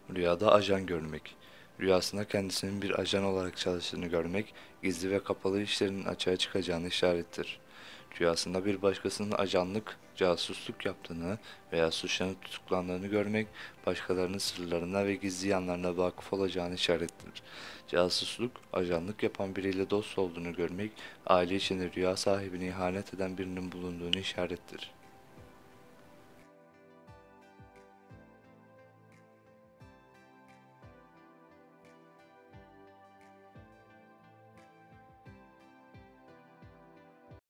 Rüyada ajan görmek. Rüyasında kendisinin bir ajan olarak çalıştığını görmek, gizli ve kapalı işlerinin açığa çıkacağını işarettir. Rüyasında bir başkasının ajanlık, casusluk yaptığını veya suçlanıp tutuklandığını görmek, başkalarının sırlarına ve gizli yanlarına vakıf olacağını işarettir. Casusluk, ajanlık yapan biriyle dost olduğunu görmek, aile içinde rüya sahibine ihanet eden birinin bulunduğunu işarettir.